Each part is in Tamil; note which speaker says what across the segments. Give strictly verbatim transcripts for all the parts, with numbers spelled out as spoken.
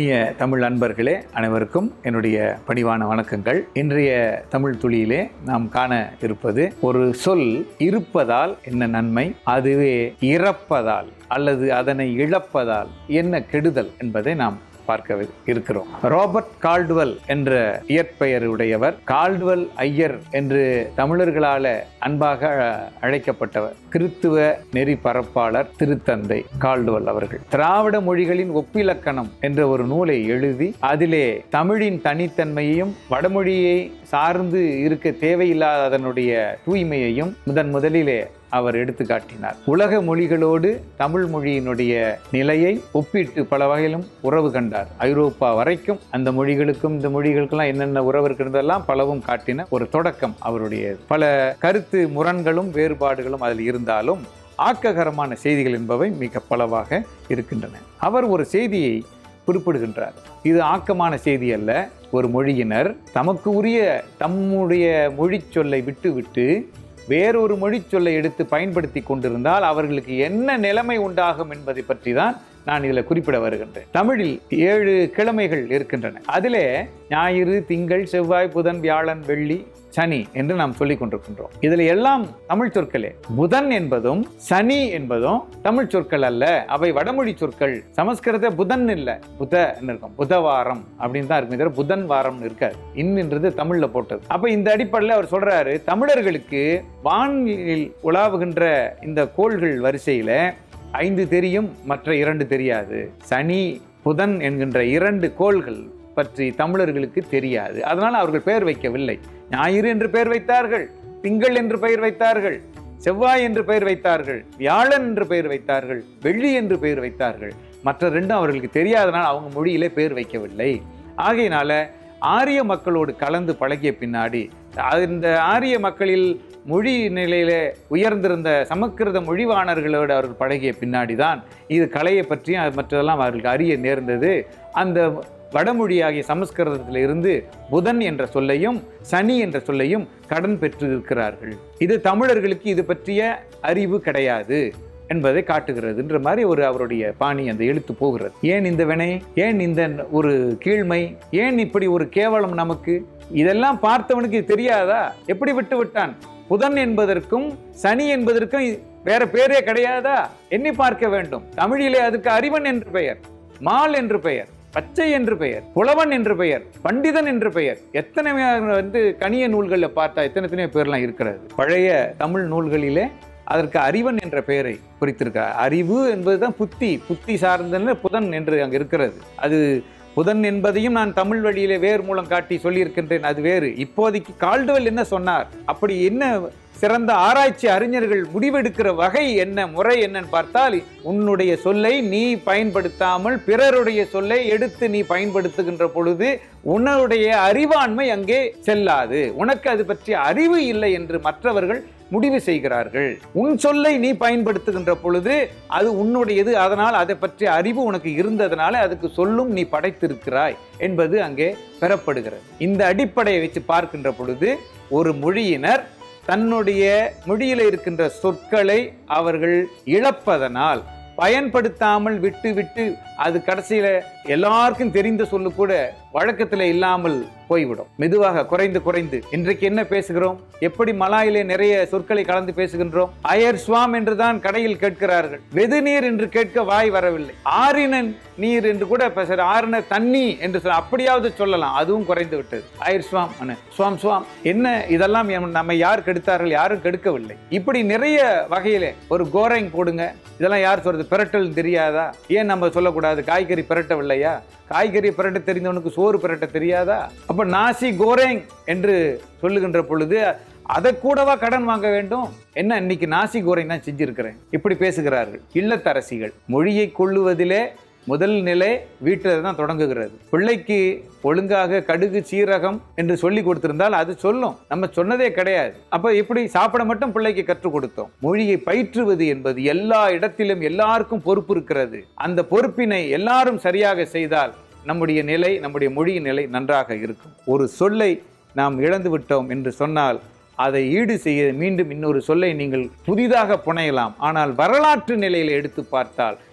Speaker 1: இனிய தமிழ் அன்பர்களே அனைவருக்கும் என்னுடைய பணிவான வணக்கங்கள். இன்றைய தமிழ் துளியிலே நாம் காண இருப்பது ஒரு சொல் இருப்பதால் என்ன நன்மை, அதுவே இறப்பதால் அல்லது அதனை இழப்பதால் என்ன கெடுதல் என்பதை நாம் பார்க்க இருக்கிறோம். ராபர்ட் கால்டுவெல் என்ற இயற்பெயருடையவர், கால்டுவெல் ஐயர் என்று தமிழர்களால அன்பாக அழைக்கப்பட்டவர், கிறித்துவ நெறி பரப்பாளர் திருத்தந்தை கால்டுவெல் அவர்கள் திராவிட மொழிகளின் ஒப்பிலக்கணம் என்ற ஒரு நூலை எழுதி அதிலே தமிழின் தனித்தன்மையையும் வடமொழியை சார்ந்து இருக்க தேவையில்லாத அதனுடைய தூய்மையையும் முதன் முதலிலே அவர் எடுத்து காட்டினார். உலக மொழிகளோடு தமிழ் மொழியினுடைய நிலையை ஒப்பிட்டு பல வகையிலும் உறவு கண்டார். ஐரோப்பா வரைக்கும் அந்த மொழிகளுக்கும் இந்த மொழிகளுக்கெல்லாம் என்னென்ன உறவு இருக்கின்றதெல்லாம் பலவும் காட்டின ஒரு தொடக்கம் அவருடைய. பல கருத்து முரண்களும் வேறுபாடுகளும் அதில் இருந்தாலும் ஆக்ககரமான செய்திகள் என்பவை மிக பலவாக இருக்கின்றன. அவர் ஒரு செய்தியை குறிப்பிடுகின்றார். இது ஆக்கமான செய்தி அல்ல. ஒரு மொழியினர் தமக்கு உரிய தம்முடைய மொழி சொல்லை விட்டு விட்டு வேறொரு மொழி சொல்லை எடுத்து பயன்படுத்தி கொண்டிருந்தால் அவர்களுக்கு என்ன நிலைமை உண்டாகும் என்பதை பற்றி தான் நான் இதில் குறிப்பிட வருகின்றேன். தமிழில் ஏழு கிழமைகள் இருக்கின்றன. அதிலே ஞாயிறு, திங்கள், செவ்வாய், புதன், வியாழன், வெள்ளி, சனி என்று நாம் சொல்லிக் கொண்டிருக்கின்றோம். இதில் எல்லாம் தமிழ் சொற்களே. புதன் என்பதும் சனி என்பதும் தமிழ் சொற்கள் அல்ல, அவை வடமொழி சொற்கள். சமஸ்கிருத புதன் இல்லை, புத இருக்கும், புதவாரம் அப்படின்னு தான் இருக்கு, புதன் வாரம் இருக்காது. இன்னுன்றது தமிழ்ல போட்டது. அப்ப இந்த அடிப்படையில் அவர் சொல்றாரு, தமிழர்களுக்கு வானில் உலாவுகின்ற இந்த கோள்கள் வரிசையில ஐந்து தெரியும், மற்ற இரண்டு தெரியாது. சனி புதன் என்கின்ற இரண்டு கோள்கள் பற்றி தமிழர்களுக்கு தெரியாது. அதனால் அவர்கள் பெயர் வைக்கவில்லை. ஞாயிறு என்று பெயர் வைத்தார்கள், திங்கள் என்று பெயர் வைத்தார்கள், செவ்வாய் என்று பெயர் வைத்தார்கள், வியாழன் என்று பெயர் வைத்தார்கள், வெள்ளி என்று பெயர் வைத்தார்கள். மற்ற ரெண்டும் அவர்களுக்கு தெரியாதனால் அவங்க மொழியிலே பெயர் வைக்கவில்லை. ஆகையினால ஆரிய மக்களோடு கலந்து பழகிய பின்னாடி இந்த ஆரிய மக்களில் மொழி நிலையில உயர்ந்திருந்த சமஸ்கிருத மொழிவாணர்களோடு அவர்கள் பழகிய பின்னாடி தான் இது கலையை பற்றியும் அது மற்றதெல்லாம் அவர்களுக்கு அறிய நேர்ந்தது. அந்த வடமொழியாகிய சமஸ்கிருதத்தில் இருந்து புதன் என்ற சொல்லையும் சனி என்ற சொல்லையும் கடன் பெற்றிருக்கிறார்கள். இது தமிழர்களுக்கு இது பற்றிய அறிவு கிடையாது என்பதை காட்டுகிறதுன்ற மாதிரி ஒரு அவருடைய பாணி அந்த எழுத்து போகிறது. ஏன் இந்த வினை, ஏன் இந்த ஒரு கீழ்மை, ஏன் இப்படி ஒரு கேவலம் நமக்கு? இதெல்லாம் பார்த்தவனுக்கு தெரியாதா? எப்படி விட்டு விட்டான்? புதன் என்பதற்கும் சனி என்பதற்கும் வேற பேரே கிடையாதா? எண்ணி பார்க்க வேண்டும். தமிழிலே அதுக்கு அறிவன் என்று பெயர், மால் என்று பெயர், பச்சை என்று பெயர், புலவன் என்று பெயர், பண்டிதன் என்று பெயர். எத்தனை வந்து கணிய நூல்களில் பார்த்தா எத்தனை எத்தனை பேர்லாம் இருக்கிறது. பழைய தமிழ் நூல்களிலே அதற்கு அறிவன் என்ற பெயரை குறித்திருக்கிறார். அறிவு என்பதுதான் புத்தி, புத்தி சார்ந்த புதன் என்று அங்கு இருக்கிறது. அது புதன் என்பதையும் நான் தமிழ் வழியிலே வேறு மூலம் காட்டி சொல்லியிருக்கின்றேன், அது வேறு. இப்போதைக்கு கால்டுவெல் என்ன சொன்னார், அப்படி என்ன சிறந்த ஆராய்ச்சி அறிஞர்கள் முடிவெடுக்கிற வகை என்ன, முறை என்னன்னு பார்த்தால், உன்னுடைய சொல்லை நீ பயன்படுத்தாமல் பிறருடைய சொல்லை எடுத்து நீ பயன்படுத்துகின்ற பொழுது உன்னுடைய அறிவாண்மை அங்கே செல்லாது. உனக்கு அது பற்றிய அறிவு இல்லை என்று மற்றவர்கள் முடிவு செய்கிறார்கள். உன் சொல்லை நீ பயன்படுத்துகின்ற பொழுது அது உன்னுடையது, அதனால் அதை பற்றிய அறிவு உனக்கு இருந்ததனால அதுக்கு சொல்லும் நீ படைத்திருக்கிறாய் என்பது அங்கே பெறப்படுகிறது. இந்த அடிப்படையை வச்சு பார்க்கின்ற பொழுது ஒரு மொழியினர் தன்னுடைய மொழியில இருக்கின்ற சொற்களை அவர்கள் இழப்பதனால், பயன்படுத்தாமல் விட்டு விட்டு அது கடைசியில எல்லாருக்கும் தெரிந்த சொல்லு கூட வழக்கத்துல இல்லாமல் போய்விடும். மெதுவாக குறைந்து குறைந்து இன்றைக்கு என்ன பேசுகிறோம், எப்படி மலாயிலே நிறைய சொற்களை கலந்து பேசுகின்றோம். அயர் ஸ்வாம் என்றுதான் கடையில் கேட்கிறார்கள், வெது நீர் என்று கேட்க வாய் வரவில்லை. ஆறின நீர் என்று கூட பேசுற, ஆறின தண்ணி என்று சொல்ல அப்படியாவது சொல்லலாம், அதுவும் குறைந்து விட்டது. அயர் ஸ்வாம் ஸ்வாம் ஸ்வாம் என்ன, இதெல்லாம் நம்ம யார் கெடுத்தார்கள்? யாரும் கெடுக்கவில்லை. இப்படி நிறைய வகையிலே ஒரு கோரைங் போடுங்க, இதெல்லாம் யார் சொல்றது? பிரட்டல் தெரியாதா? ஏன் நம்ம சொல்லக்கூடாது? காய்கறி பிரட்டவில்லையா? காய்கறி பிரட்ட தெரிந்தவனுக்கு சோறு பிரட்ட தெரியாதா? அப்ப நாசி கோரேங் என்று சொல்லுகின்ற பொழுது அதை கூடவா கடன் வாங்க வேண்டும்? என்ன, இன்னைக்கு நாசி கோரேங் தான் செஞ்சிருக்கிறேன், இப்படி பேசுகிறார்கள் இல்லத்தரசிகள். மொழியை கொள்ளுவதிலே முதல் நிலை வீட்டில் தான் தொடங்குகிறது. பிள்ளைக்கு ஒழுங்காக கடுகு சீரகம் என்று சொல்லி கொடுத்திருந்தால் அது சொல்லும், நம்ம சொன்னதே கிடையாது. அப்ப எப்படி சாப்பிட மட்டும் பிள்ளைக்கு கற்றுக் கொடுத்தோம். மொழியை பயிற்றுவது என்பது எல்லா இடத்திலும் எல்லாருக்கும் பொறுப்பு இருக்கிறது. அந்த பொறுப்பினை எல்லாரும் சரியாக செய்தால் நம்முடைய நிலை, நம்முடைய மொழியின் நிலை நன்றாக இருக்கும். ஒரு சொல்லை நாம் இழந்து விட்டோம் என்று சொன்னால் அதை ஈடு செய்ய மீண்டும் இன்னொரு சொல்லை நீங்கள் புதிதாக புனையலாம். ஆனால் வரலாற்று நிலையில் எடுத்து பார்த்தால்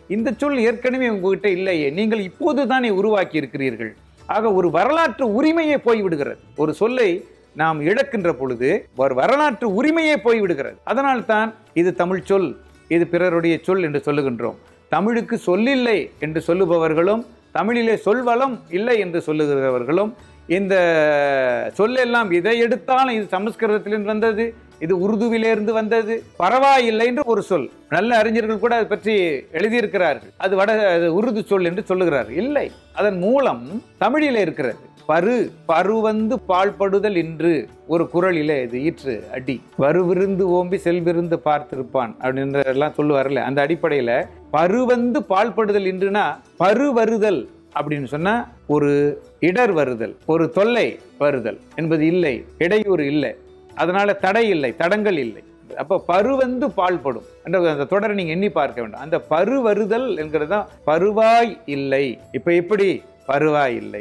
Speaker 1: இந்த சொல் ஏற்கனவே உங்ககிட்ட இல்லையே, நீங்கள் இப்போது தானே உருவாக்கி இருக்கிறீர்கள். ஆக ஒரு வரலாற்று உரிமையே போய்விடுகிறது. ஒரு சொல்லை நாம் இழக்கின்ற பொழுது ஒரு வரலாற்று உரிமையே போய்விடுகிறது. அதனால் தான் இது தமிழ் சொல், இது பிறருடைய சொல் என்று சொல்லுகின்றோம். தமிழுக்கு சொல்லில்லை என்று சொல்லுபவர்களும், தமிழிலே சொல்வளம் இல்லை என்று சொல்லுகிறவர்களும், இந்த சொல்லெல்லாம் இதை எடுத்தாலும் இது சமஸ்கிருதத்திலிருந்து வந்தது, இது உருதுவிலிருந்து வந்தது, பரவாயில்லை என்று ஒரு சொல். நல்ல அறிஞர்கள் கூட அதை பற்றி எழுதியிருக்கிறார்கள். அது வட உருது சொல் என்று சொல்லுகிறார்கள். இல்லை, அதன் மூலம் தமிழிலே இருக்கிறது. பரு பருவந்து பாழ்படுதல் என்று ஒரு குறளிலே இது ஈற்று அடி. வருவிருந்து ஓம்பி செல்விருந்து பார்த்திருப்பான் அப்படின்ற எல்லாம் சொல்லுவார்ல, அந்த அடிப்படையில பருவந்து பாழ்படுதல் என்றுனா பரு வருதல் அப்படின்னு சொன்னா ஒரு இடர் வருதல், ஒரு தொல்லை வருதல் என்பது இல்லை, இடையூறு இல்லை, அதனால தடை இல்லை, தடங்கள் இல்லை. அப்ப பருவந்து பாழ்படும் என்ற அந்த தொடரை நீங்க எண்ணி பார்க்க வேண்டும். அந்த பரு வருதல் என்கிறது தான் பருவாய் இல்லை. இப்ப எப்படி பருவாய் இல்லை,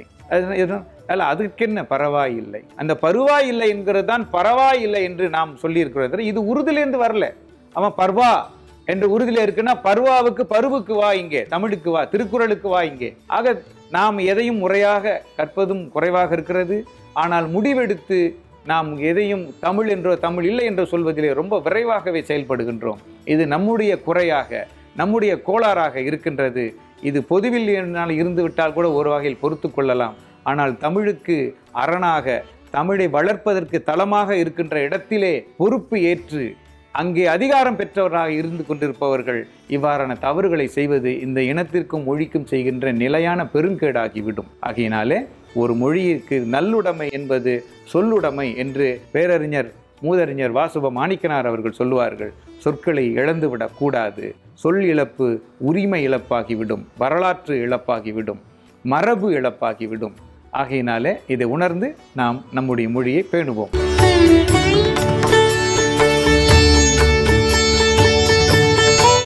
Speaker 1: அல்ல அதுக்கு என்ன பரவாயில்லை, அந்த பருவாய் இல்லை என்கிறது தான் பரவாயில்லை என்று நாம் சொல்லி இருக்கிறோம். இது உருதிலிருந்து வரல. அவன் பர்வா என்று உறுதியில இருக்குன்னா பருவாவுக்கு பருவுக்கு வா, இங்கே தமிழுக்கு வா, திருக்குறளுக்கு வா இங்கே. ஆக நாம் எதையும் முறையாக கற்பதும் குறைவாக இருக்கிறது. ஆனால் முடிவெடுத்து நாம் எதையும் தமிழ் என்றோ தமிழ் இல்லை என்றோ சொல்வதிலே ரொம்ப விரைவாகவே செயல்படுகின்றோம். இது நம்முடைய குறையாக, நம்முடைய கோளாறாக இருக்கின்றது. இது பொதுவில் இருந்து விட்டால் கூட ஒரு வகையில் பொறுத்து கொள்ளலாம். ஆனால் தமிழுக்கு அரணாக, தமிழை வளர்ப்பதற்கு தளமாக இருக்கின்ற இடத்திலே பொறுப்பு ஏற்று அங்கே அதிகாரம் பெற்றவராக இருந்து கொண்டிருப்பவர்கள் இவ்வாறான தவறுகளை செய்வது இந்த இனத்திற்கும் மொழிக்கும் செய்கின்ற நிலையான பெருங்கேடாகிவிடும். ஆகையினாலே ஒரு மொழியிற்கு நல்லுடைமை என்பது சொல்லுடைமை என்று பேரறிஞர் மூதறிஞர் வாசுப மாணிக்கனார் அவர்கள் சொல்லுவார்கள். சொற்களை இழந்துவிடக் கூடாது. சொல் இழப்பு உரிமை இழப்பாகிவிடும், வரலாற்று இழப்பாகிவிடும், மரபு இழப்பாகிவிடும். ஆகையினாலே இதை உணர்ந்து நாம் நம்முடைய மொழியை பேணுவோம்.